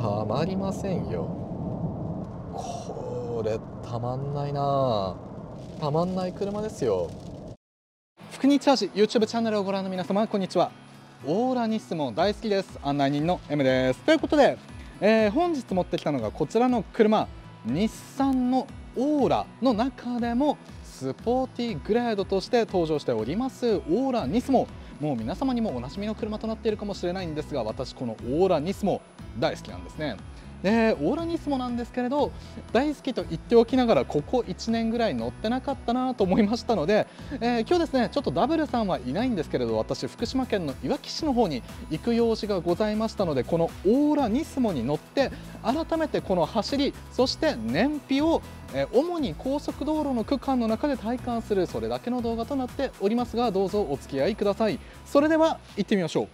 たまりませんよ。これたまんないな。たまんない車ですよ。福にチャージ YouTube チャンネルをご覧の皆様、こんにちは。オーラニスモ大好きです。案内人の M です。ということで、本日持ってきたのがこちらの車、日産のオーラの中でもスポーティーグレードとして登場しておりますオーラニスモ。もう皆様にもおなじみの車となっているかもしれないんですが、私このオーラニスモ大好きなんですね。でオーラニスモなんですけれど、大好きと言っておきながらここ1年ぐらい乗ってなかったなと思いましたので、今日ですね、ちょっとダブルさんはいないんですけれど、私福島県のいわき市の方に行く用事がございましたので、このオーラニスモに乗って改めてこの走り、そして燃費を主に高速道路の区間の中で体感する、それだけの動画となっておりますが、どうぞお付き合いください。それでは行ってみましょう。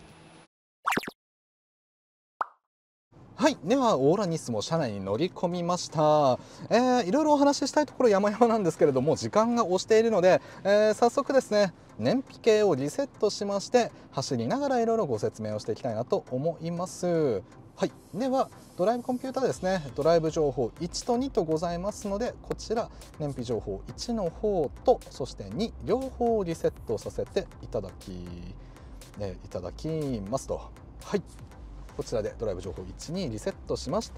はい、ではオーラニスモ車内に乗り込みました。いろいろお話ししたいところ山々なんですけれども、時間が押しているので、早速ですね、燃費計をリセットしまして走りながらいろいろご説明をしていきたいなと思います。はい、ではドライブコンピューターですね、ドライブ情報1と2とございますので、こちら燃費情報1の方とそして2両方リセットさせていただきますと。はい、こちらでドライブ情報1にリセットしました。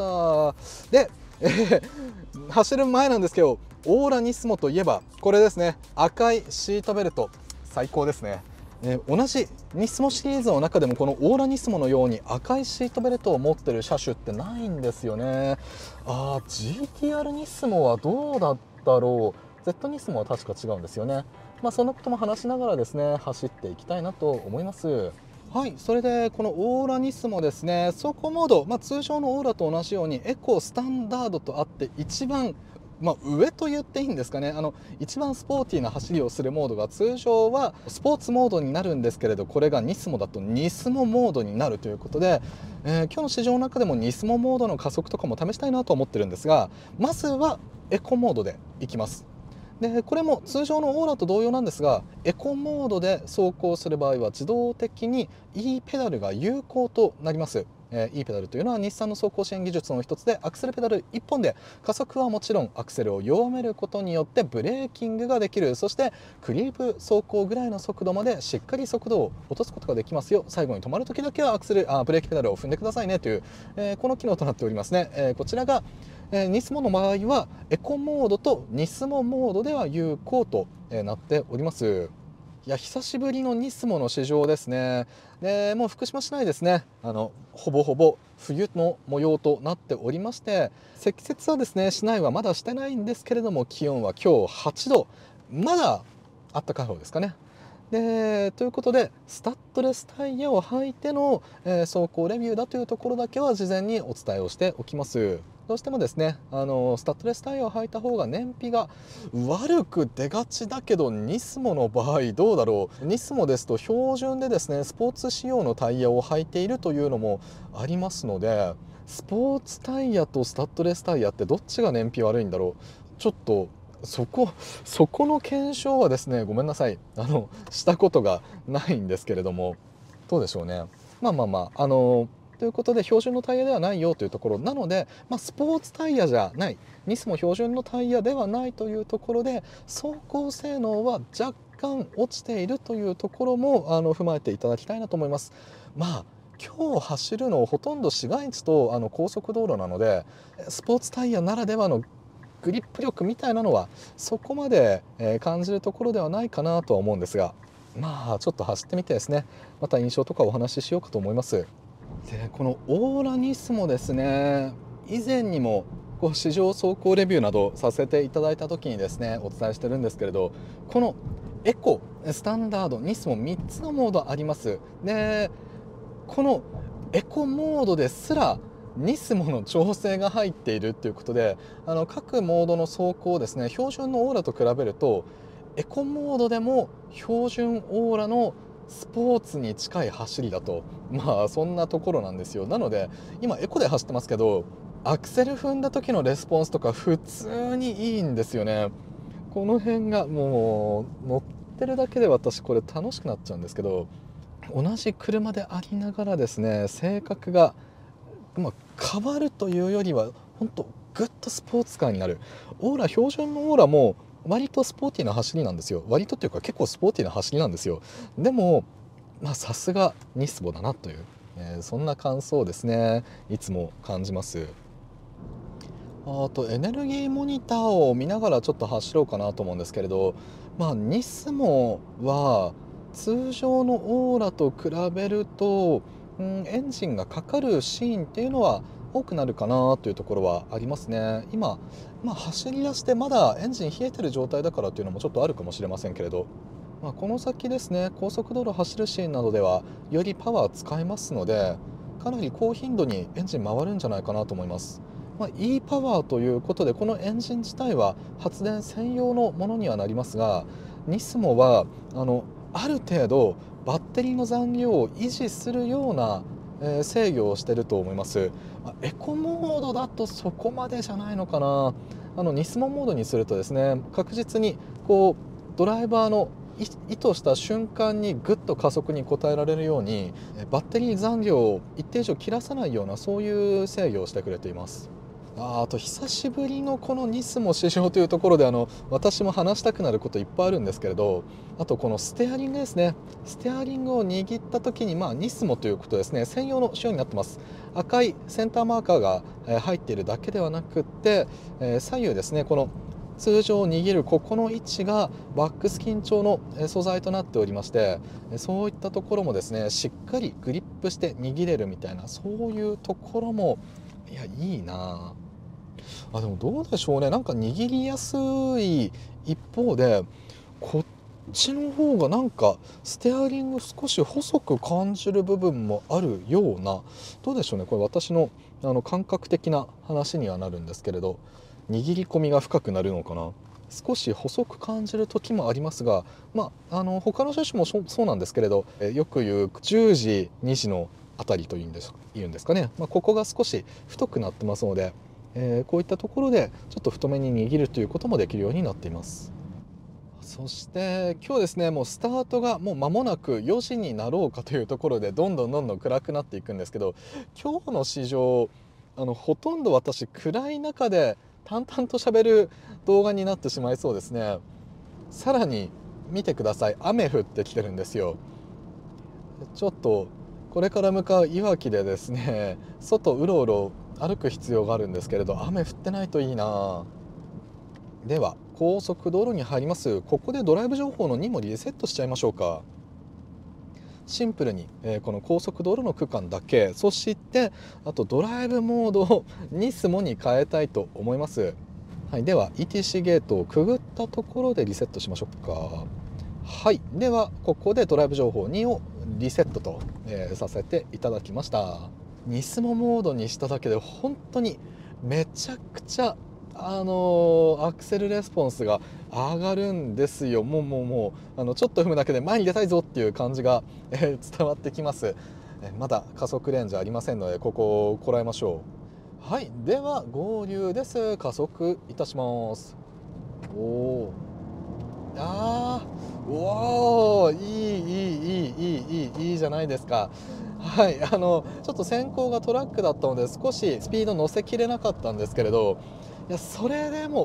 で、走る前なんですけど、オーラニスモといえばこれですね、赤いシートベルト最高ですね。同じニスモシリーズの中でもこのオーラニスモのように赤いシートベルトを持ってる車種ってないんですよね。GTR ニスモはどうだったろう。 Z ニスモは確か違うんですよね。そんなことも話しながらですね、走っていきたいなと思います。はい、それでこのオーラニスモですね、走行モード、通常のオーラと同じようにエコスタンダードとあって、一番、上と言っていいんですかね、一番スポーティーな走りをするモードが通常はスポーツモードになるんですけれど、これがニスモだとニスモモードになるということで、今日の試乗の中でもニスモモードの加速とかも試したいなと思ってるんですが、まずはエコモードでいきます。でこれも通常のオーラと同様なんですが、エコモードで走行する場合は自動的に E ペダルが有効となります。E ペダルというのは日産の走行支援技術の一つで、アクセルペダル1本で加速はもちろんアクセルを弱めることによってブレーキングができる、そしてクリープ走行ぐらいの速度までしっかり速度を落とすことができますよ、最後に止まる時だけはブレーキペダルを踏んでくださいねという、この機能となっておりますね。こちらがニスモの場合はエコモードとニスモモードでは有効となっております。いや久しぶりのニスモの試乗ですね。でもう福島市内ですね、ほぼほぼ冬の模様となっておりまして、積雪はですね市内はまだしてないんですけれども、気温は今日8度、まだあったかい方ですかね。ということでスタッドレスタイヤを履いての、走行レビューだというところだけは事前にお伝えをしておきます。どうしてもですね、スタッドレスタイヤを履いた方が燃費が悪く出がちだけど、ニスモの場合どうだろう。ニスモですと標準でですねスポーツ仕様のタイヤを履いているというのもありますので、スポーツタイヤとスタッドレスタイヤってどっちが燃費悪いんだろう。ちょっとそこの検証はですね、ごめんなさい、したことがないんですけれども、どうでしょうね。ということで標準のタイヤではないよというところなので、スポーツタイヤじゃない、ニスモ標準のタイヤではないというところで、走行性能は若干落ちているというところも踏まえていただきたいなと思います。今日走るのほとんど市街地と高速道路なので、スポーツタイヤならではのグリップ力みたいなのはそこまで感じるところではないかなとは思うんですが、ちょっと走ってみてですね、また印象とかお話ししようかと思います。でこのオーラニスモですね、以前にも試乗走行レビューなどさせていただいた時にですねお伝えしてるんですけれど、このエコ、スタンダード、ニスモ3つのモードあります。でこのエコモードですらニスモの調整が入っているということで、各モードの走行をですね標準のオーラと比べるとエコモードでも標準オーラのスポーツに近い走りだと、そんなところなんですよ。なので今エコで走ってますけど、アクセル踏んだ時のレスポンスとか普通にいいんですよね。この辺がもう乗ってるだけで私これ楽しくなっちゃうんですけど、同じ車でありながらですね性格が変わるというよりは本当ぐっとスポーツカーになる。標準のオーラも割とスポーティーな走りなんですよ。割とっていうか結構スポーティーな走りなんですよ。でもさすがニスモだなという、そんな感想をですねいつも感じます。あとエネルギーモニターを見ながらちょっと走ろうかなと思うんですけれど、ニスモは通常のオーラと比べると、エンジンがかかるシーンっていうのは多くなるかなというところはありますね。今、走り出してまだエンジン冷えてる状態だからっていうのもちょっとあるかもしれませんけれど、この先ですね高速道路走るシーンなどではよりパワー使いますので、かなり高頻度にエンジン回るんじゃないかなと思います。E パワーということでこのエンジン自体は発電専用のものにはなりますが、ニスモはある程度バッテリーの残量を維持するような、制御をしていると思います。エコモードだとそこまでじゃないのかな。ニスモモードにするとですね、確実にドライバーの意図した瞬間にぐっと加速に応えられるようにバッテリー残量を一定以上切らさないようなそういう制御をしてくれています。あと久しぶりのこのニスモ試乗というところで私も話したくなることいっぱいあるんですけれど、あとこのステアリングですね。ステアリングを握った時にニスモということですね専用の仕様になってます。赤いセンターマーカーが入っているだけではなくって左右ですね、この通常握るここの位置がバックスキン調の素材となっておりまして、そういったところもですねしっかりグリップして握れるみたいな、そういうところもいいな。でもどうでしょうね、なんか握りやすい一方でこっちの方がなんかステアリング少し細く感じる部分もあるような、どうでしょうね、これ私の感覚的な話にはなるんですけれど、握り込みが深くなるのかな。少し細く感じる時もありますが、他の車種もそうなんですけれど、よく言う10時2時のあたりというんですかね、ここが少し太くなってますので、こういったところでちょっと太めに握るということもできるようになっています。そして今日ですね、もうスタートがもう間もなく4時になろうかというところでどんどん暗くなっていくんですけど、今日の試乗ほとんど私暗い中で淡々と喋る動画になってしまいそうですね。さらに見てください、雨降ってきてるんですよ。ちょっとこれから向かういわきでですね、外うろうろ歩く必要があるんですけれど、雨降ってないといいな。では高速道路に入ります。ここでドライブ情報の2もリセットしちゃいましょうか。シンプルに、この高速道路の区間だけ、そしてあとドライブモードをニスモに変えたいと思います。はい、では ETC ゲートをくぐったところでリセットしましょうか。はい、ではここでドライブ情報2をリセットと、させていただきました。ニスモモードにしただけで本当にめちゃくちゃアクセルレスポンスが上がるんですよ。もうちょっと踏むだけで前に出たいぞっていう感じが、伝わってきます。まだ加速レンジありませんのでここをこらえましょう。はい、では合流です。加速いたします。いいじゃないですか。はい、ちょっと先行がトラックだったので少しスピード乗せきれなかったんですけれど、それでも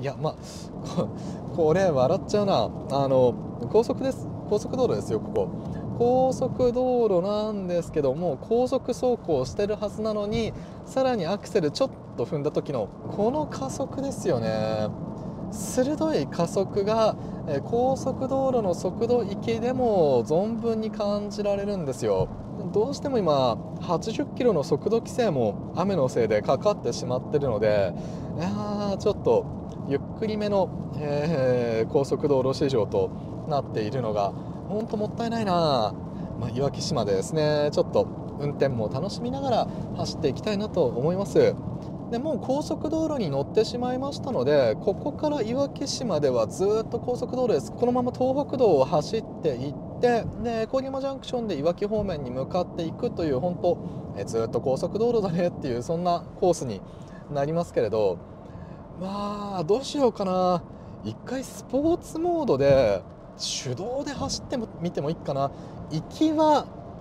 これ笑っちゃうな。高速道路ですよ。ここ高速道路なんですけども、高速走行してるはずなのにさらにアクセルちょっと踏んだ時のこの加速ですよね。鋭い加速が高速道路の速度域でも存分に感じられるんですよ。どうしても今80キロの速度規制も雨のせいでかかってしまってるので、ちょっとゆっくりめの、高速道路市場となっているのが本当もったいないな。いわき市までですね、ちょっと運転も楽しみながら走っていきたいなと思います。でもう高速道路に乗ってしまいましたので、ここからいわき市まではずっと高速道路です。このまま東北道を走っていってで郡山ジャンクションでいわき方面に向かっていくという本当ずっと高速道路だねっていうそんなコースになりますけれど、どうしようかな。一回スポーツモードで手動で走ってみてもいいかな。行きは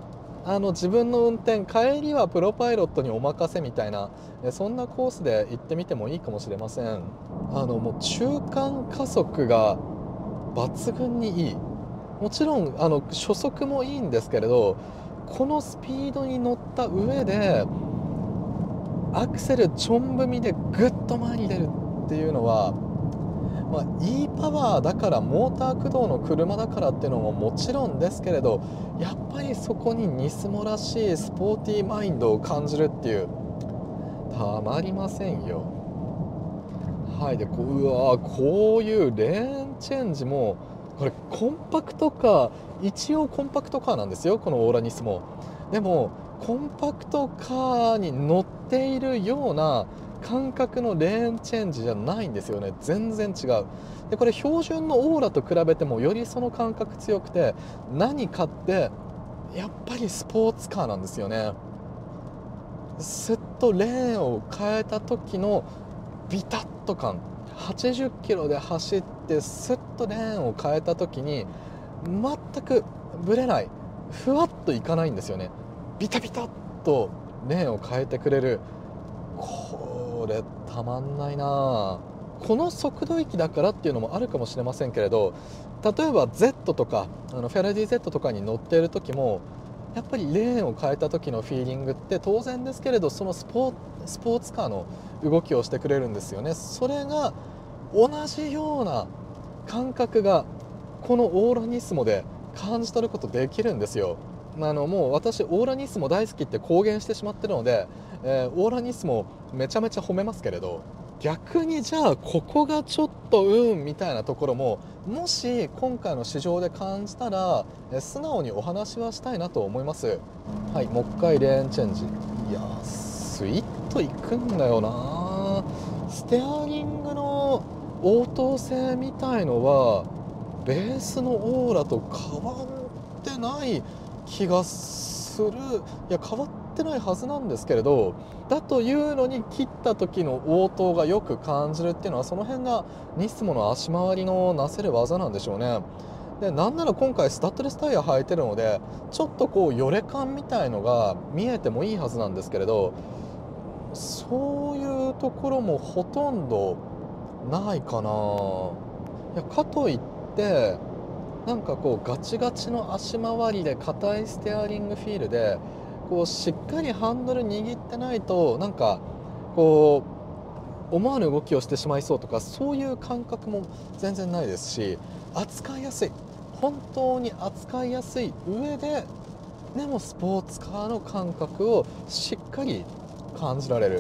自分の運転、帰りはプロパイロットにお任せみたいな、そんなコースで行ってみてもいいかもしれません。もう中間加速が抜群にいい。もちろん初速もいいんですけれど、このスピードに乗った上でアクセルちょん踏みでぐっと前に出るっていうのは、いいパワーだから、モーター駆動の車だからっていうのももちろんですけれど、やっぱりそこにニスモらしいスポーティーマインドを感じるっていう、たまりませんよ。はい。でうわー、こういうレーンチェンジも、これコンパクトカー、一応コンパクトカーなんですよ、このオーラニスも。でもコンパクトカーに乗っているような感覚のレーンチェンジじゃないんですよね。全然違う。でこれ標準のオーラと比べてもよりその感覚強くて、何かってやっぱりスポーツカーなんですよね。スッとレーンを変えた時のビタッと感、80キロで走ってスッとレーンを変えた時に全くブレない、ふわっといかないんですよね。ビタビタっとレーンを変えてくれる。これたまんないな。この速度域だからっていうのもあるかもしれませんけれど、例えば Z とかフェラディ Z とかに乗っている時もやっぱりレーンを変えた時のフィーリングって当然ですけれど、そのスポーツカーの動きをしてくれるんですよね。それが同じような感覚がこのオーラニスモで感じ取ることできるんですよ。もう私オーラニスモ大好きって公言してしまってるので、オーラニスモめちゃめちゃ褒めますけれど、逆にじゃあここがちょっとみたいなところももし今回の試乗で感じたら、素直にお話はしたいなと思います。はい、もう一回レーンチェンジ。いやー、スイッといくんだよな。ステアリングの応答性みたいのはベースのオーラと変わってない気がする。いや、変わってないはずなんですけれど、だというのに切った時の応答がよく感じるっていうのは、その辺がニスモの足回りのなせる技なんでしょうね。でなんなら今回スタッドレスタイヤ履いてるので、ちょっとこうよれ感みたいのが見えてもいいはずなんですけれど、そういうところもほとんどないかな。いや、かといってなんかこうガチガチの足回りで硬いステアリングフィールでこうしっかりハンドル握ってないと、なんかこう思わぬ動きをしてしまいそうとか、そういう感覚も全然ないですし、扱いやすい、本当に扱いやすい上で、でもスポーツカーの感覚をしっかり感じられる。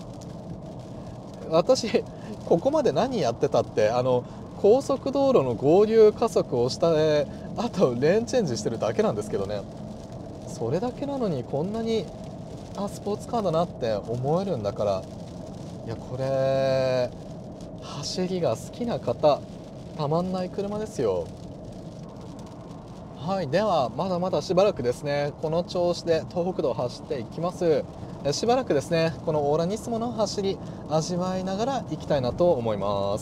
私ここまで何やってたって、高速道路の合流加速をしたあとレーンチェンジしてるだけなんですけどね。それだけなのにこんなにスポーツカーだなって思えるんだから、いやこれ走りが好きな方たまんない車ですよ。はい、ではまだまだしばらくですね、この調子で東北道を走っていきます。しばらくですね、このオーラニスモの走り味わいながら行きたいなと思います。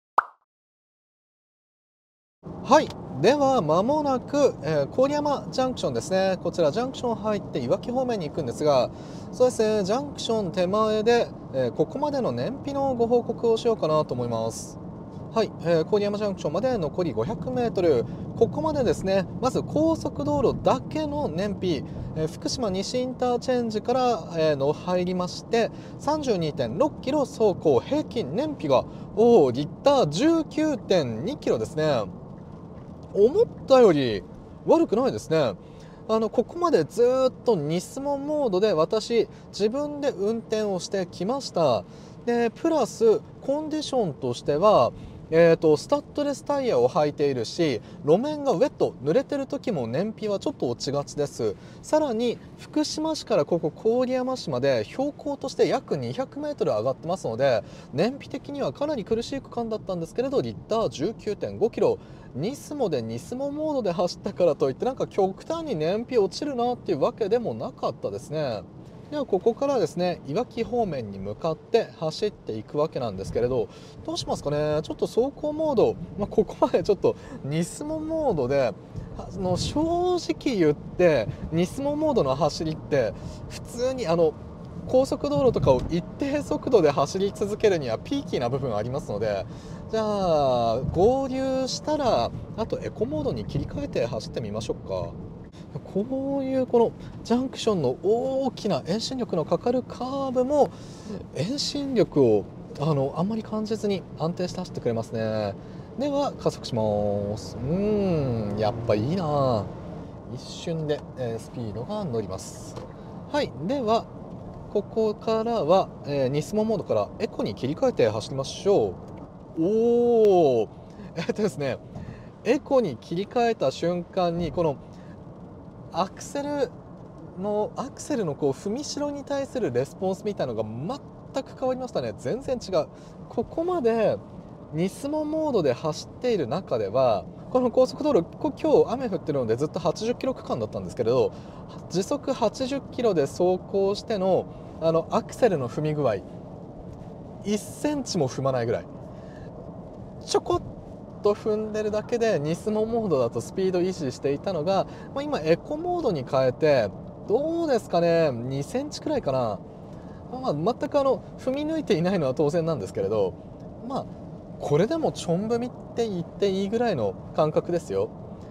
はい、では間もなく、郡山ジャンクションですね。こちらジャンクション入っていわき方面に行くんですが、そうですね、ジャンクション手前で、ここまでの燃費のご報告をしようかなと思います。はい、郡山ジャンクションまで残り500メートル。ここまでですね、まず高速道路だけの燃費、福島西インターチェンジから、の入りまして、32.6 キロ走行、平均燃費がリッター 19.2 キロですね。思ったより悪くないですね。ここまでずっとニスモモードで私自分で運転をしてきました。でプラスコンディションとしては、スタッドレスタイヤを履いているし、路面がウェット濡れてる時も燃費はちょっと落ちがちです。さらに福島市からここ郡山市まで標高として約200メートル上がってますので、燃費的にはかなり苦しい区間だったんですけれど、リッター 19.5 キロ、ニスモでニスモモードで走ったからといってなんか極端に燃費落ちるなっていうわけでもなかったですね。 ではここからですね、いわき方面に向かって走っていくわけなんですけれど、どうしますかね。ちょっと走行モード、ここまでちょっとニスモモードで、正直言ってニスモモードの走りって普通に高速道路とかを一定速度で走り続けるにはピーキーな部分ありますので、じゃあ合流したらあとエコモードに切り替えて走ってみましょうか。こういうこのジャンクションの大きな遠心力のかかるカーブも遠心力をあんまり感じずに安定して走ってくれますね。では加速します。やっぱいいな。一瞬で、スピードが乗ります。はい、ではここからは、ニスモモードからエコに切り替えて走りましょう。おお、ですね、エコに切り替えた瞬間にこのアクセルのこう踏みしろに対するレスポンスみたいなのが全く変わりましたね。全然違う。ここまでニスモモードで走っている中ではこの高速道路、今日雨降ってるのでずっと80キロ区間だったんですけれど、時速80キロで走行してのアクセルの踏み具合1センチも踏まないぐらい、ちょこっと踏んでるだけでニスモモードだとスピード維持していたのが、今エコモードに変えてどうですかね、2センチくらいかな。全く踏み抜いていないのは当然なんですけれど、これでもちょん踏みって言っていいぐらいの感覚ですよ。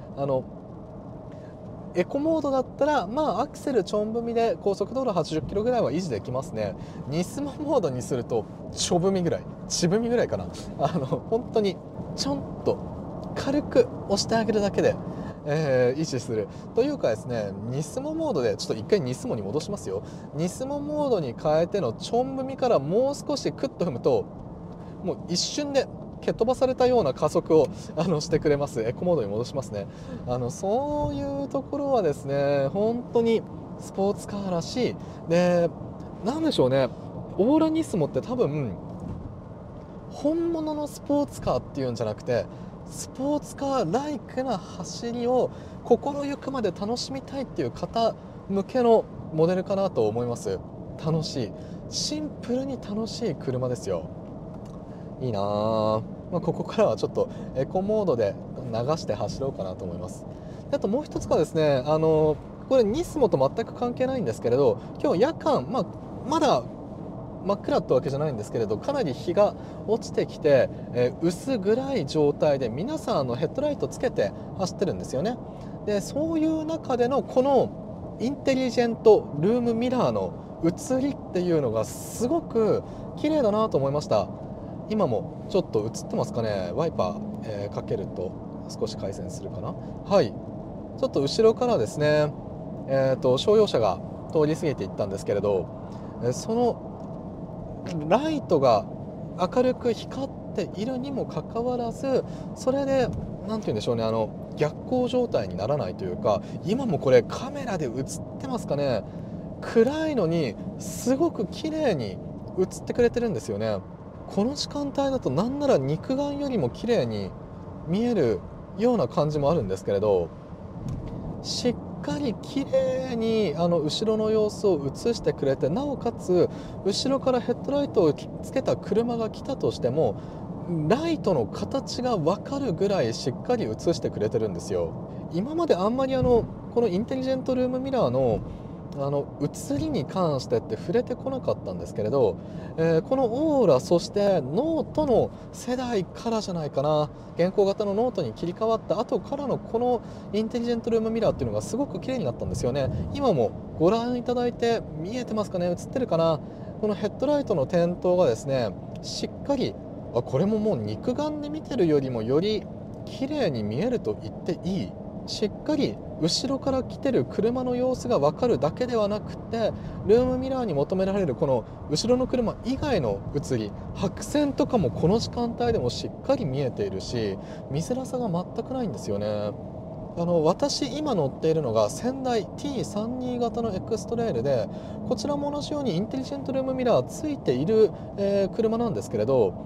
エコモードだったらアクセルちょん踏みで高速道路80キロぐらいは維持できますね。ニスモモードにするとちょ踏みぐらい、ち踏みぐらいかな。本当にちょんと軽く押してあげるだけで、維持するというかですね、ニスモモードでちょっと一回ニスモに戻しますよ。ニスモモードに変えてのちょん踏みからもう少しクッと踏むともう一瞬で蹴飛ばされたような加速をしてくれます。エコモードに戻しますね。そういうところはですね、本当にスポーツカーらしい。で、なんでしょうね、オーラニスモって多分本物のスポーツカーっていうんじゃなくて、スポーツカーライクな走りを心ゆくまで楽しみたいっていう方向けのモデルかなと思います。楽しい、シンプルに楽しい車ですよ。いいなあ。ここからはちょっとエコモードで流して走ろうかなと思います。であともう一つがですね、これニスモと全く関係ないんですけれど、今日夜間、まだ真っ暗ってわけじゃないんですけれど、かなり日が落ちてきて、薄暗い状態で皆さんヘッドライトつけて走ってるんですよね。でそういう中でのこのインテリジェントルームミラーの映りっていうのがすごく綺麗だなと思いました。今もちょっと映ってますかね。ワイパー、かけると少し回線するかな。はい、ちょっと後ろからですね、商用車が通り過ぎていったんですけれど、そのライトが明るく光っているにもかかわらず、それで何て言うんでしょうね、逆光状態にならないというか、今もこれカメラで映ってますかね。暗いのにすごく綺麗に映ってくれてるんですよね。この時間帯だとなんなら肉眼よりも綺麗に見えるような感じもあるんですけれど、しっかり綺麗に後ろの様子を映してくれて、なおかつ後ろからヘッドライトをつけた車が来たとしてもライトの形が分かるぐらいしっかり映してくれてるんですよ。今まであんまりこのインテリジェントルームミラーの映りに関してって触れてこなかったんですけれど、このオーラ、そしてノートの世代からじゃないかな、現行型のノートに切り替わった後からのこのインテリジェントルームミラーっていうのがすごく綺麗になったんですよね。今もご覧いただいて見えてますかね、映ってるかな。このヘッドライトの点灯がですね、しっかり、これももう肉眼で見てるよりもより綺麗に見えると言っていい。しっかり後ろから来てる車の様子が分かるだけではなくて、ルームミラーに求められるこの後ろの車以外の映り、白線とかもこの時間帯でもしっかり見えているし、見づらさが全くないんですよね。私今乗っているのが仙台 T32 型のエクストレイルで、こちらも同じようにインテリジェントルームミラーついている、車なんですけれど、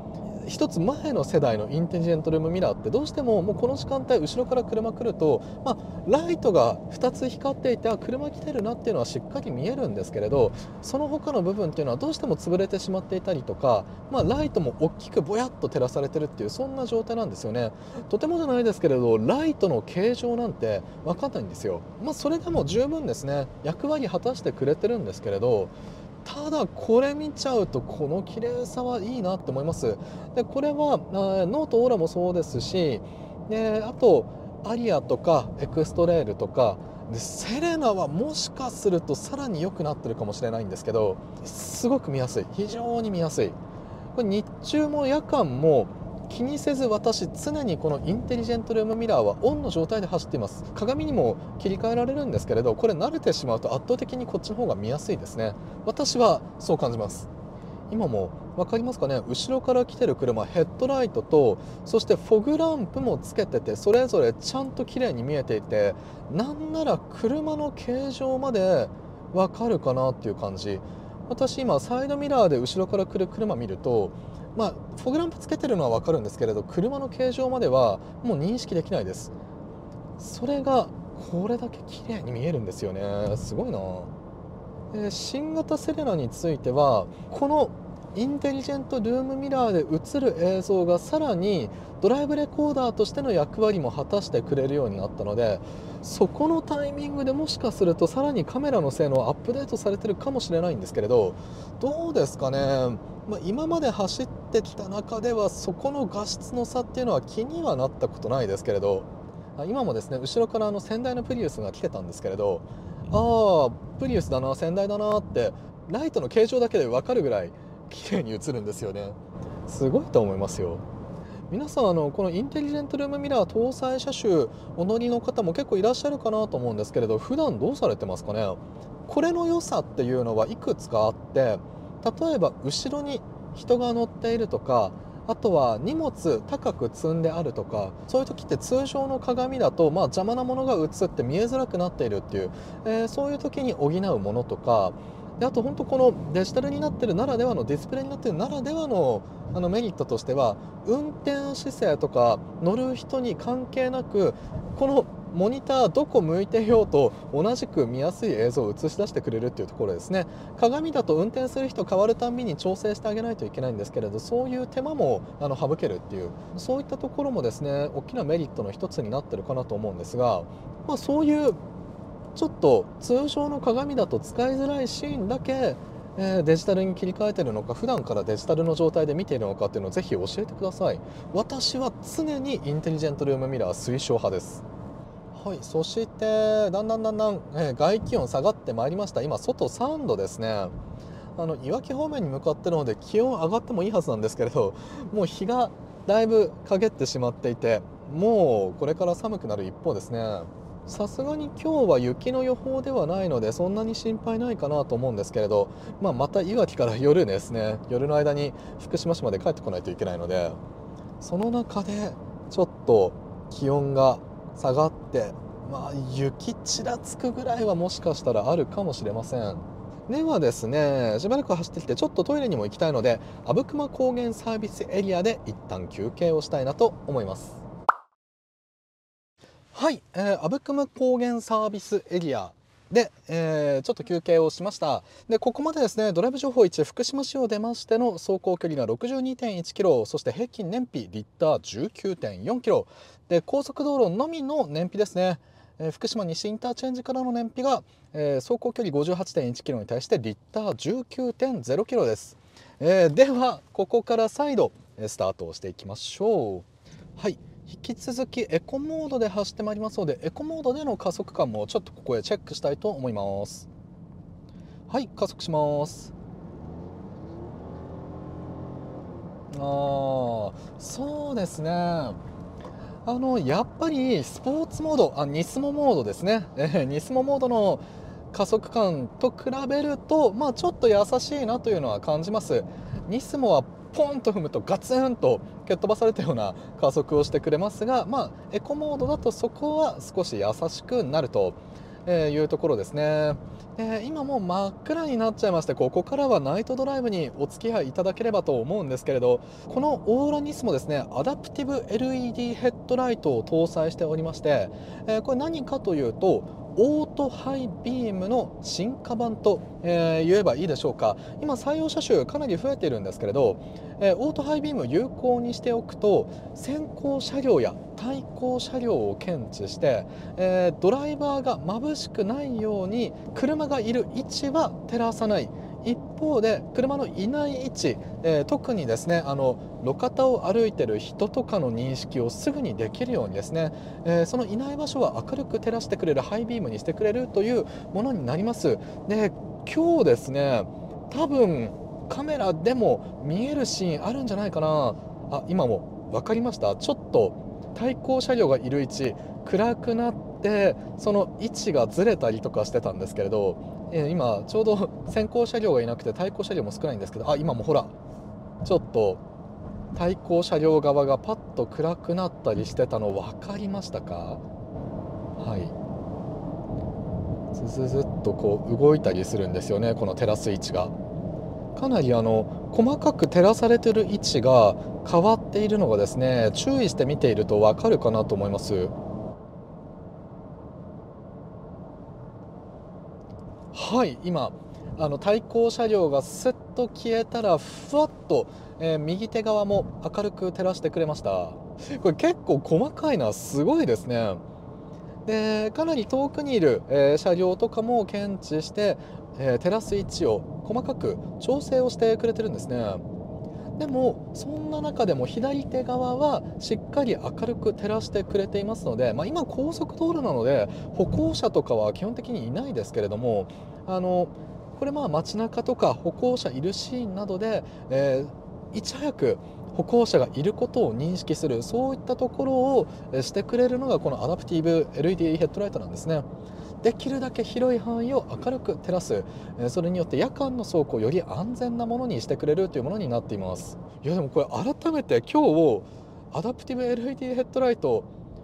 一つ前の世代のインテリジェントルームミラーってどうしてもこの時間帯後ろから車来ると、ライトが2つ光っていて車来てるなっていうのはしっかり見えるんですけれど、その他の部分っていうのはどうしても潰れてしまっていたりとか、ライトも大きくぼやっと照らされてるっていうそんな状態なんですよね。とてもじゃないですけれどライトの形状なんて分かんないんですよ。それでも十分ですね役割果たしてくれてるんですけれど、ただこれ見ちゃうとこの綺麗さはいいなって思います。でこれはノートオーラもそうですし、あとアリアとかエクストレールとかでセレナはもしかするとさらに良くなってるかもしれないんですけど、すごく見やすい、非常に見やすい。これ日中も夜間も気にせず私常にこのインテリジェントルームミラーはオンの状態で走っています。鏡にも切り替えられるんですけれど、これ慣れてしまうと圧倒的にこっちの方が見やすいですね。私はそう感じます。今も分かりますかね、後ろから来てる車ヘッドライトとそしてフォグランプもつけてて、それぞれちゃんと綺麗に見えていて、なんなら車の形状まで分かるかなっていう感じ。私今サイドミラーで後ろから来る車見ると、フォグランプつけてるのは分かるんですけれど車の形状まではもう認識できないです。それがこれだけ綺麗に見えるんですよね。すごいな。新型セレナについてはこのインテリジェントルームミラーで映る映像がさらにドライブレコーダーとしての役割も果たしてくれるようになったので、そこのタイミングでもしかするとさらにカメラの性能アップデートされてるかもしれないんですけれど、どうですかね。今まで走ってきた中ではそこの画質の差っていうのは気にはなったことないですけれど、今もですね後ろから先代のプリウスが来てたんですけれど、プリウスだな先代だなってライトの形状だけで分かるぐらい綺麗に映るんですよね。すごいと思いますよ。皆さんこのインテリジェントルームミラー搭載車種お乗りの方も結構いらっしゃるかなと思うんですけれど、普段どうされてますかね。これの良さっていうのはいくつかあって、例えば後ろに人が乗っているとか、あとは荷物高く積んであるとか、そういう時って通常の鏡だと邪魔なものが映って見えづらくなっているっていう、そういう時に補うものとかで、あと本当このデジタルになってるならではのディスプレイになってるならではのメリットとしては、運転姿勢とか乗る人に関係なくこのモニターどこ向いていようと同じく見やすい映像を映し出してくれるっていうところですね。鏡だと運転する人変わるたんびに調整してあげないといけないんですけれど、そういう手間も省けるっていう、そういったところもですね大きなメリットの一つになってるかなと思うんですが、そういうちょっと通常の鏡だと使いづらいシーンだけデジタルに切り替えているのか、普段からデジタルの状態で見ているのかっていうのをぜひ教えてください。私は常にインテリジェントルームミラー推奨派です。はい、そしてだんだん、外気温下がってまいりました。今外3度ですね。いわき方面に向かってるので気温上がってもいいはずなんですけれど、もう日がだいぶ陰ってしまっていて、もうこれから寒くなる一方ですね。さすがに今日は雪の予報ではないのでそんなに心配ないかなと思うんですけれど、またいわきから夜ですね、夜の間に福島市まで帰ってこないといけないので、その中でちょっと気温が下がって、雪ちらつくぐらいはもしかしたらあるかもしれません。ではですね、しばらく走ってきてちょっとトイレにも行きたいので、阿武隈高原サービスエリアで一旦休憩をしたいなと思います。はい、阿武隈高原サービスエリアで、ちょっと休憩をしました。でここまでですねドライブ情報1、福島市を出ましての走行距離が 62.1 キロ、そして平均燃費リッター 19.4 キロで、高速道路のみの燃費ですね、福島西インターチェンジからの燃費が、走行距離 58.1 キロに対してリッター 19.0 キロです。ではここから再度スタートをしていきましょう。はい、引き続きエコモードで走ってまいりますので、エコモードでの加速感もちょっとここへチェックしたいと思います。はい、加速します。そうですね、やっぱりスポーツモード、ニスモモードですね、ニスモモードの加速感と比べると、ちょっと優しいなというのは感じます。ニスモはポンと踏むとガツンと蹴っ飛ばされたような加速をしてくれますが、エコモードだとそこは少し優しくなると。 いうところですね。今もう真っ暗になっちゃいまして、ここからはナイトドライブにお付き合いいただければと思うんですけれど、このオーラニスモですね、アダプティブ LED ヘッドライトを搭載しておりまして、これ何かというとオートハイビームの進化版と、言えばいいでしょうか。今採用車種かなり増えているんですけれど、オートハイビームを有効にしておくと先行車両や対向車両を検知して、ドライバーが眩しくないように車がいる位置は照らさない。一方で車のいない位置、特にですね路肩を歩いている人とかの認識をすぐにできるようにですね、そのいない場所は明るく照らしてくれるハイビームにしてくれるというものになります。で、今日ですね多分カメラでも見えるシーンあるんじゃないかな。今も分かりました。ちょっと対向車両がいる位置暗くなってその位置がずれたりとかしてたんですけれど、今ちょうど先行車両がいなくて対向車両も少ないんですけど、今もほらちょっと対向車両側がパッと暗くなったりしてたの分かりましたか？はい、ずずっとこう動いたりするんですよね。この照らす位置がかなり細かく照らされている位置が変わっているのがですね、注意して見ていると分かるかなと思います。はい、今対向車両がスッと消えたらふわっと、右手側も明るく照らしてくれました。これ結構細かいな、すごいですね。でかなり遠くにいる、車両とかも検知して、照らす位置を細かく調整をしてくれてるんですね。でもそんな中でも左手側はしっかり明るく照らしてくれていますので、今高速道路なので歩行者とかは基本的にいないですけれども、これ街中とか歩行者いるシーンなどで、いち早く歩行者がいることを認識する、そういったところをしてくれるのがこのアダプティブ LED ヘッドライトなんですね。できるだけ広い範囲を明るく照らす、それによって夜間の走行をより安全なものにしてくれるというものになっています。いやでもこれ改めて今日アダプティブ LED ヘッドライト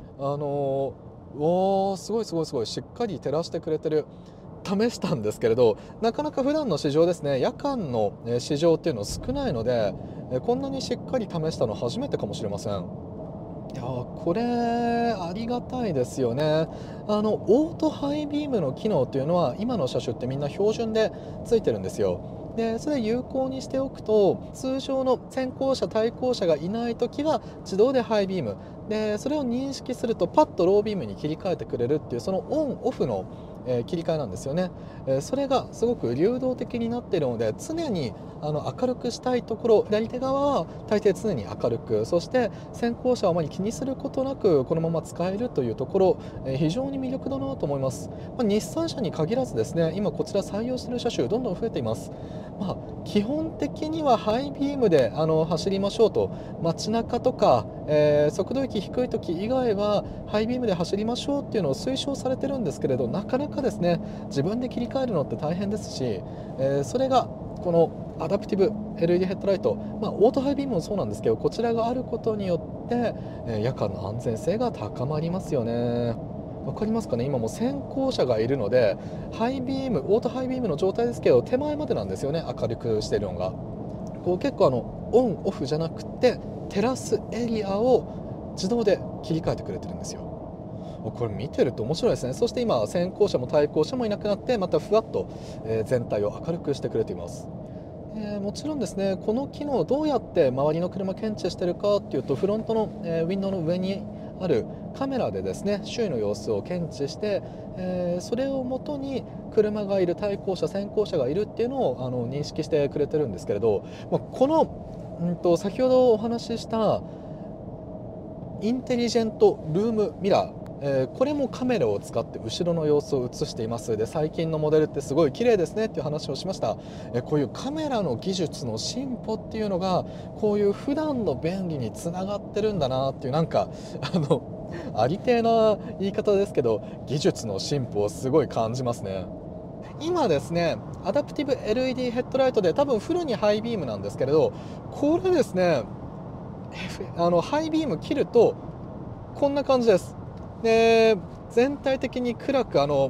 すごいすごいすごいしっかり照らしてくれてる。試したんですけれど、なかなか普段の市場ですね、夜間の市場っていうのは少ないので、こんなにしっかり試したの初めてかもしれません。いやこれありがたいですよね。オートハイビームの機能っていうのは今の車種ってみんな標準でついてるんですよ。でそれ有効にしておくと通常の先行車対向車がいない時は自動でハイビームで、それを認識するとパッとロービームに切り替えてくれるっていうそのオンオフの切り替えなんですよね。それがすごく流動的になっているので常に明るくしたいところ左手側は大抵常に明るく、そして先行車をあまり気にすることなくこのまま使えるというところ、非常に魅力だなと思います。日産車に限らずですね、今こちら採用する車種どんどん増えています。基本的にはハイビームで走りましょうと、街中とか、速度域低い時以外はハイビームで走りましょうっていうのを推奨されてるんですけれど、なかなかですね自分で切り替えるのって大変ですし、それがこのアダプティブ LED ヘッドライト、オートハイビームもそうなんですけど、こちらがあることによって、夜間の安全性が高まりますよね。わかりますかね。今も先行車がいるのでハイビームオートハイビームの状態ですけど手前までなんですよね、明るくしているのが。結構オンオフじゃなくて照らすエリアを自動で切り替えてくれてるんですよ。これ見てると面白いですね。そして今先行車も対向車もいなくなってまたふわっと全体を明るくしてくれています。もちろんですねこの機能をどうやって周りの車検知してるかっていうと、フロントのウィンドウの上にあるカメラでですね周囲の様子を検知して、それをもとに車がいる対向車先行車がいるっていうのを認識してくれてるんですけれど、この、先ほどお話ししたインテリジェントルームミラー、これもカメラを使って後ろの様子を映しています。で最近のモデルってすごい綺麗ですねっていう話をしました。こういうカメラの技術の進歩っていうのがこういう普段の便利につながってるんだなっていう、なんかありてえな言い方ですけど技術の進歩をすごい感じますね。今ですねアダプティブ LED ヘッドライトで多分フルにハイビームなんですけれど、これですねハイビーム切るとこんな感じです。で全体的に暗く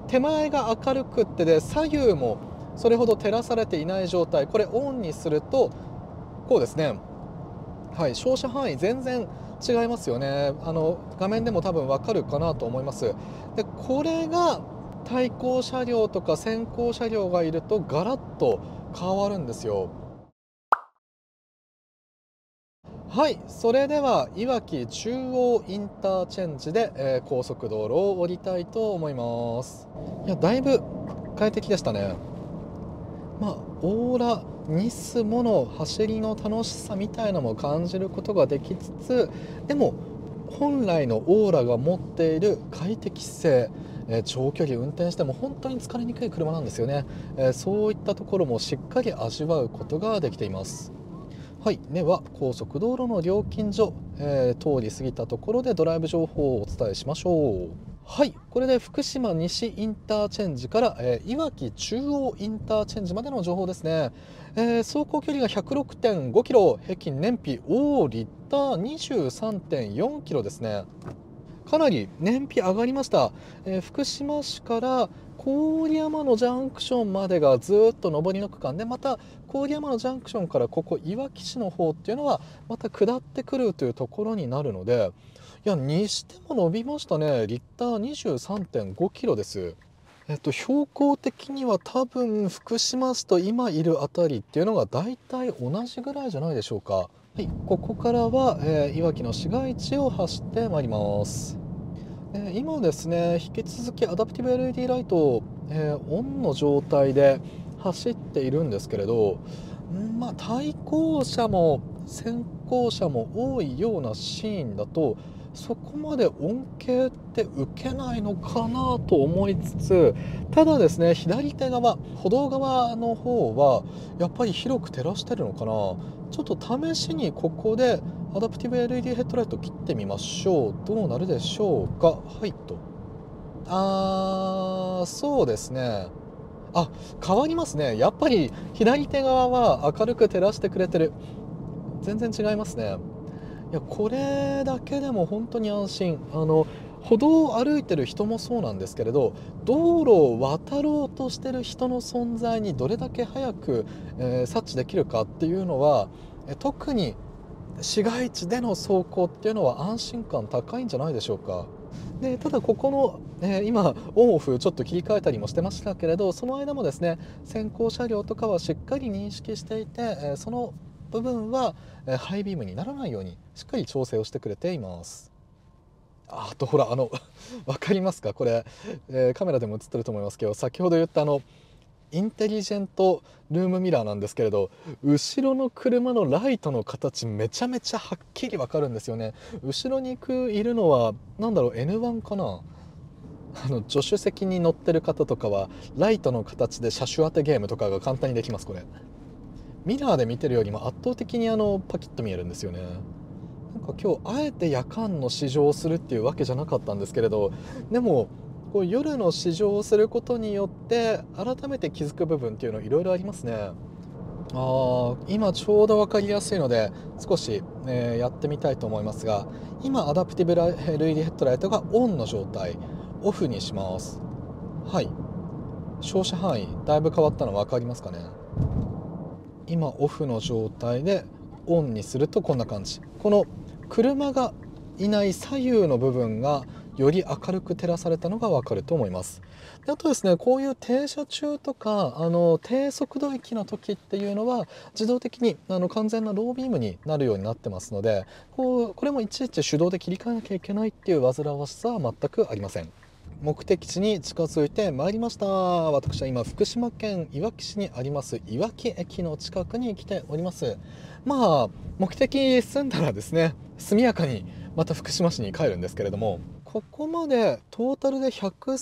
手前が明るくってで左右もそれほど照らされていない状態、これオンにするとこうですね。はい、照射範囲全然違いますよね。画面でも多分わかるかなと思います。でこれが対向車両とか先行車両がいるとガラッと変わるんですよ。はい、それではいわき中央インターチェンジで、高速道路を降りたいと思います。いや、だいぶ快適でしたね。オーラニスモの走りの楽しさみたいなのも感じることができつつ、でも本来のオーラが持っている快適性、長距離運転しても本当に疲れにくい車なんですよね。そういったところもしっかり味わうことができています。はい、では高速道路の料金所、通り過ぎたところでドライブ情報をお伝えしましょう。はい、これで福島西インターチェンジから、いわき中央インターチェンジまでの情報ですね。走行距離が106.5キロ、平均燃費リッター23.4キロですね。かなり燃費上がりました。福島市から郡山のジャンクションまでがずっと上りの区間で、また郡山のジャンクションからここいわき市の方っていうのはまた下ってくるというところになるので、いやにしても伸びましたね。リッター23.5キロです。標高的には多分福島市と今いる辺りっていうのがだいたい同じぐらいじゃないでしょうか。はい、ここからは、いわきの市街地を走ってまいります。今ですね、引き続きアダプティブ LED ライトを、オンの状態で走っているんですけれど、対向車も先行車も多いようなシーンだとそこまで恩恵って受けないのかなと思いつつ、ただですね、左手側歩道側の方はやっぱり広く照らしてるのかな。ちょっと試しにここでアダプティブ LED ヘッドライト切ってみましょう。どうなるでしょうか。はいと、そうですね。変わりますね。やっぱり左手側は明るく照らしてくれてる。全然違いますね。いや、これだけでも本当に安心。歩道を歩いてる人もそうなんですけれど、道路を渡ろうとしてる人の存在にどれだけ早く、察知できるかっていうのは、特に市街地での走行っていうのは安心感高いんじゃないでしょうか。でただここの、今オンオフちょっと切り替えたりもしてましたけれど、その間もですね、先行車両とかはしっかり認識していて、その部分は、ハイビームにならないようにしっかり調整をしてくれています。あとほら分かりますかこれ、カメラでも映ってると思いますけど、先ほど言ったインテリジェントルームミラーなんですけれど、後ろの車のライトの形めちゃめちゃはっきりわかるんですよね。後ろにいるのはなんだろう、 N1 かな。助手席に乗ってる方とかはライトの形で車種当てゲームとかが簡単にできます。これミラーで見てるよりも圧倒的にパキッと見えるんですよね。なんか今日あえて夜間の試乗をするっていうわけじゃなかったんですけれど、でもこう夜の試乗をすることによって改めて気づく部分っていうのいろいろありますね。今ちょうど分かりやすいので少し、やってみたいと思いますが、今アダプティブLED ヘッドライトがオンの状態、オフにします。はい、照射範囲だいぶ変わったの分かりますかね。今オフの状態でオンにするとこんな感じ。この車がいない左右の部分がより明るく照らされたのが分かると思います。であとですね、こういう停車中とか低速度域の時っていうのは自動的に完全なロービームになるようになってますので、これもいちいち手動で切り替えなきゃいけないっていう煩わしさは全くありません。目的地に近づいてまいりました。私は今福島県いわき市にありますいわき駅の近くに来ております。目的済んだらですね、速やかにまた福島市に帰るんですけれども、ここまでトータルで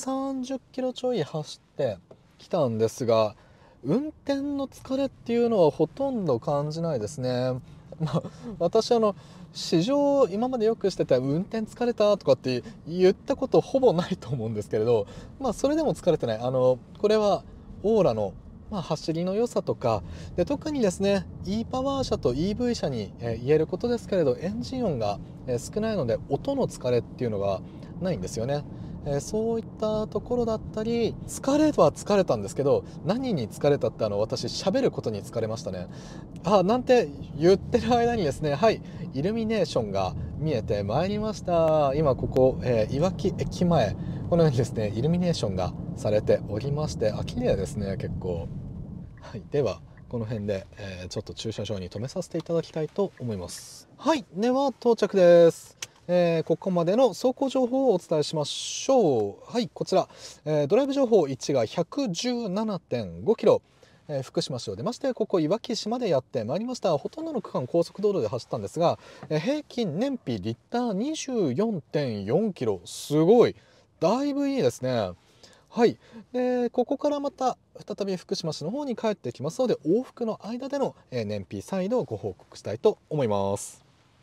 130キロちょい走ってきたんですが、運転の疲れっていうのはほとんど感じないですね。私試乗今までよくしてて運転疲れたとかって言ったことほぼないと思うんですけれど、それでも疲れてない。これはオーラの、走りの良さとかで、特にですね e パワー車と EV 車に、言えることですけれど、エンジン音が、少ないので音の疲れっていうのがないんですよね。 そういったところだったり、疲れは疲れたんですけど、何に疲れたって、私喋ることに疲れましたね。なんて言ってる間にですね、はい、イルミネーションが見えてまいりました。今ここ、いわき駅前、このようにですねイルミネーションがされておりまして、綺麗ですね、結構。はい、ではこの辺で、ちょっと駐車場に止めさせていただきたいと思います。はい、では到着です。ここまでの走行情報をお伝えしましょう。はい、こちら、ドライブ情報1が 117.5 キロ、福島市を出まして、ここいわき市までやってまいりました。ほとんどの区間高速道路で走ったんですが、平均燃費リッター 24.4 キロ、すごい、だいぶいいですね。はい、でここからまた再び福島市の方に帰ってきますので、往復の間での燃費再度ご報告したいと思います。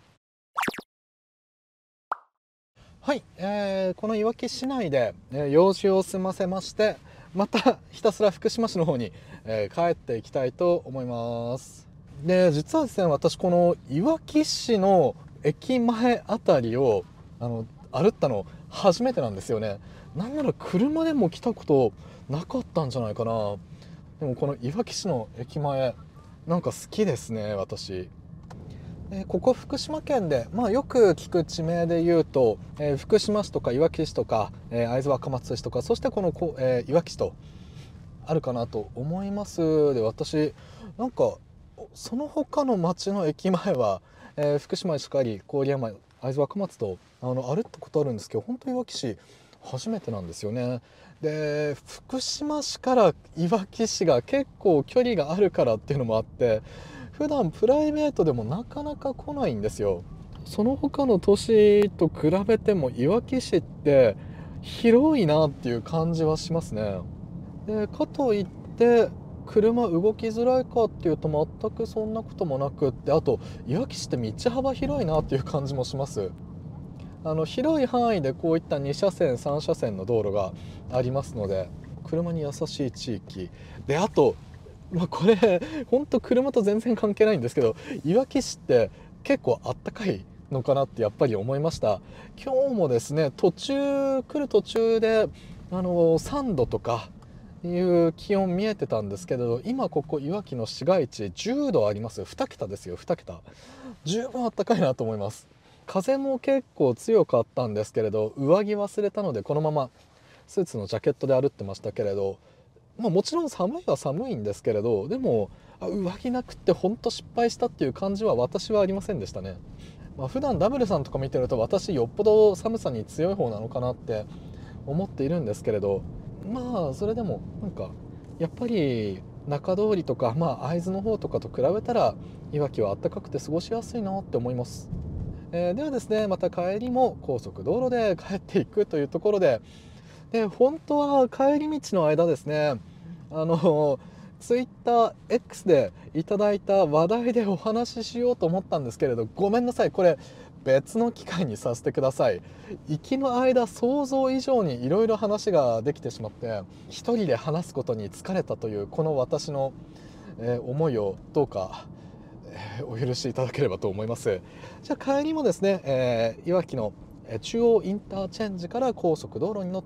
はい、このいわき市内で、用事を済ませまして、またひたすら福島市の方に、帰っていきたいと思います。で実はですね、私このいわき市の駅前あたりを歩ったの初めてなんですよね。なんなら車でも来たことなかったんじゃないかな。でもこのいわき市の駅前なんか好きですね、私。ここ福島県で、よく聞く地名で言うと、福島市とかいわき市とか、会津若松市とか、そしてこのいわき市とあるかなと思います。で私なんかその他の町の駅前は、福島しかり郡山会津若松と歩ったことあるんですけど、本当いわき市初めてなんですよね。で福島市からいわき市が結構距離があるからっていうのもあって、普段プライベートでもなかなか来ないんですよ。その他の都市と比べてもいわき市って広いなっていう感じはしますね。でかといって車動きづらいかっていうと全くそんなこともなくって、あといわき市って道幅広いなっていう感じもします。広い範囲でこういった2車線3車線の道路がありますので、車に優しい地域で、あと、これ本当車と全然関係ないんですけど、いわき市って結構あったかいのかなってやっぱり思いました。今日もですね、来る途中で3度とかいう気温見えてたんですけど、今ここいわきの市街地10度あります。2桁ですよ、2桁。十分あったかいなと思います。風も結構強かったんですけれど、上着忘れたのでこのままスーツのジャケットで歩ってましたけれど、もちろん寒いは寒いんですけれど、でも上着なくって本当失敗したっていう感じは私はありませんでしたね。普段ダブルさんとか見てると、私よっぽど寒さに強い方なのかなって思っているんですけれど、それでもなんかやっぱり中通りとか、会津の方とかと比べたらいわきは暖かくて過ごしやすいなって思います。ではですね、また帰りも高速道路で帰っていくというところで、本当は帰り道の間ですね、ツイッター X でいただいた話題でお話ししようと思ったんですけれど、ごめんなさい、これ別の機会にさせてください。行きの間想像以上にいろいろ話ができてしまって、一人で話すことに疲れたというこの私の、思いをどうか、お許しいただければと思います。じゃあ帰りもですね、いわきの中央インターチェンジから高速道路に乗って、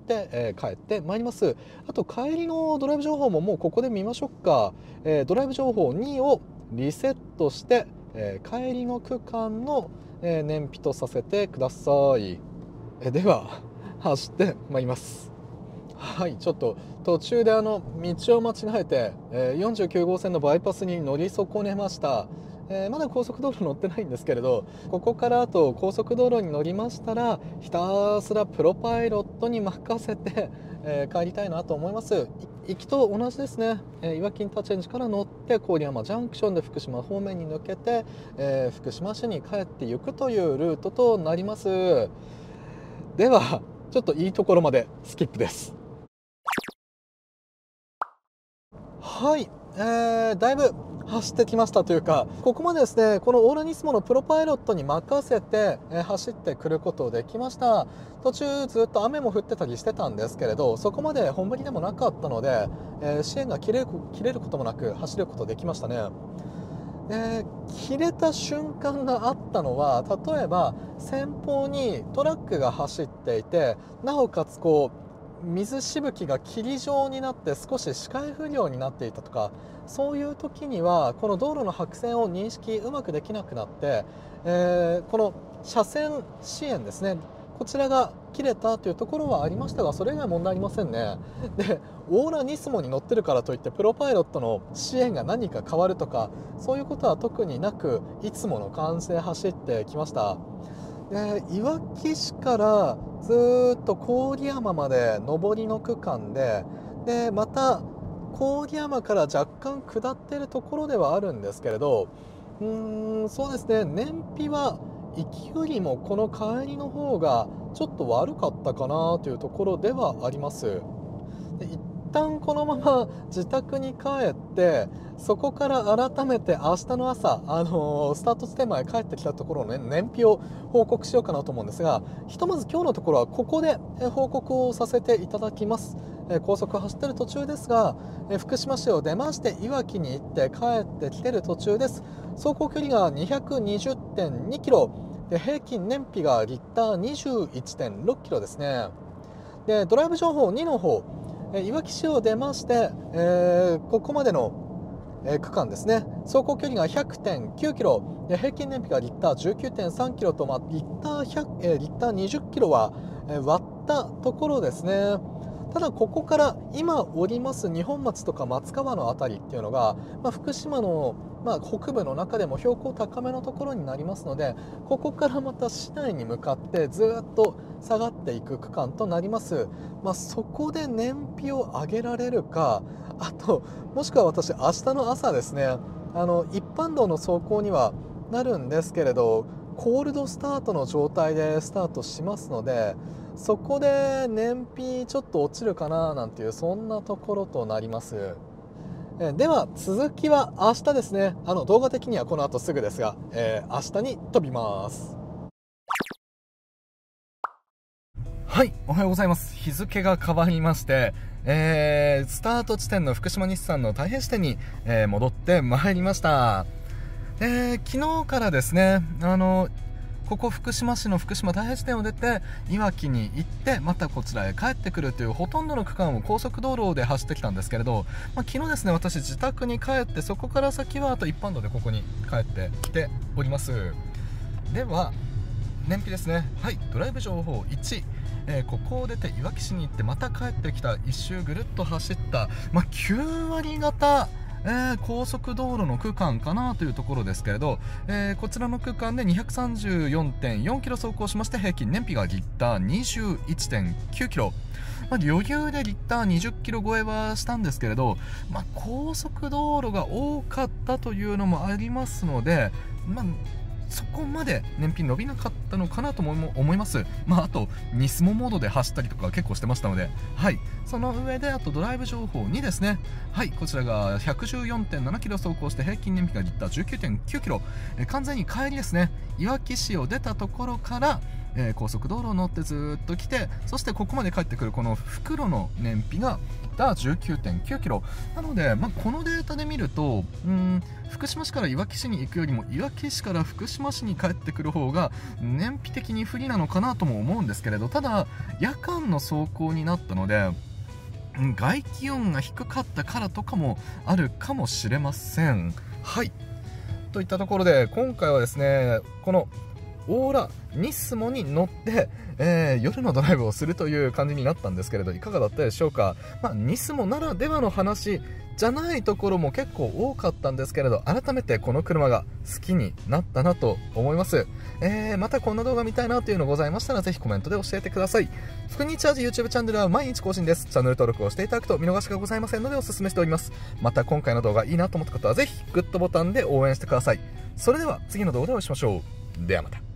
帰ってまいります。あと帰りのドライブ情報ももうここで見ましょうか。ドライブ情報2をリセットして、帰りの区間の、燃費とさせてください。では走ってまいります。はい、ちょっと途中で道を間違えて、49号線のバイパスに乗り損ねました。まだ高速道路乗ってないんですけれど、ここからあと高速道路に乗りましたらひたすらプロパイロットに任せて、帰りたいなと思います。行きと同じですね。いわきインターチェンジから乗って郡山ジャンクションで福島方面に抜けて、福島市に帰っていくというルートとなります。ではちょっといいところまでスキップです。はい、だいぶ走ってきましたというか、ここまでですね、このオーラニスモのプロパイロットに任せて、走ってくることできました。途中ずっと雨も降ってたりしてたんですけれど、そこまで本降りでもなかったので、支援が切れることもなく走ることできましたね。 切れた瞬間があったのは、例えば前方にトラックが走っていて、なおかつ水しぶきが霧状になって少し視界不良になっていたとか、そういう時にはこの道路の白線を認識うまくできなくなって、この車線支援ですね、こちらが切れたというところはありましたが、それ以外問題ありませんね。で、オーラニスモに乗ってるからといってプロパイロットの支援が何か変わるとか、そういうことは特になく、いつもの感じで走ってきました。で、いわき市からずっと郡山まで上りの区間で、また郡山から若干下っているところではあるんですけれど、そうですね、燃費は行きよりもこの帰りの方がちょっと悪かったかなというところではあります。で、一旦このまま自宅に帰って、そこから改めて明日の朝、スタート地点まで帰ってきたところの、燃費を報告しようかなと思うんですが、ひとまず今日のところはここで報告をさせていただきます。高速走ってる途中ですが、福島市を出ましていわきに行って帰ってきてる途中です。走行距離が 220.2 キロで、平均燃費がリッター 21.6 キロですね。で、ドライブ情報2の方、いわき市を出まして、ここまでの区間ですね、走行距離が 100.9 キロで、平均燃費がリッター 19.3 キロと、リッター20キロは割ったところですね。ただここから今おります二本松とか松川の辺りっていうのが、福島の北部の中でも標高高めのところになりますので、ここからまた市内に向かってずっと下がっていく区間となります。そこで燃費を上げられるか、あともしくは私明日の朝ですね、一般道の走行にはなるんですけれど、コールドスタートの状態でスタートしますので、そこで燃費ちょっと落ちるかななんていう、そんなところとなります。では続きは明日ですね。動画的にはこの後すぐですが、明日に飛びます。はい、おはようございます。日付が変わりまして、スタート地点の福島日産の太平支店に、戻ってまいりました。昨日からですね、ここ福島市の福島太平支店を出ていわきに行って、またこちらへ帰ってくるというほとんどの区間を高速道路で走ってきたんですけれど、昨日ですね、私自宅に帰って、そこから先はあと一般道でここに帰ってきております。では燃費ですね。はい、ドライブ情報1、ここを出ていわき市に行ってまた帰ってきた、一周ぐるっと走った、9割方高速道路の区間かなというところですけれど、こちらの区間で 234.4 キロ走行しまして、平均燃費がリッター 21.9 キロ、余裕でリッター20キロ超えはしたんですけれど、高速道路が多かったというのもありますので、そこまで燃費伸びなかったのかなとも思います。あとニスモモードで走ったりとか結構してましたので、はい、その上であとドライブ情報2ですね。はい、こちらが 114.7 キロ走行して平均燃費がリッター 19.9 キロ、完全に帰りですね。いわき市を出たところから高速道路を乗ってずっと来て、そしてここまで帰ってくるこの袋の燃費が 19.9 キロなので、このデータで見ると福島市からいわき市に行くよりもいわき市から福島市に帰ってくる方が燃費的に不利なのかなとも思うんですけれど、ただ夜間の走行になったので外気温が低かったからとかもあるかもしれません。はい、といったところで今回はですね、このオーラニスモに乗って、夜のドライブをするという感じになったんですけれど、いかがだったでしょうか。ニスモならではの話じゃないところも結構多かったんですけれど、改めてこの車が好きになったなと思います。またこんな動画見たいなというのございましたら、ぜひコメントで教えてください。福にチャージ YouTube チャンネルは毎日更新です。チャンネル登録をしていただくと見逃しがございませんのでお勧めしております。また今回の動画いいなと思った方はぜひグッドボタンで応援してください。それでは次の動画でお会いしましょう。ではまた。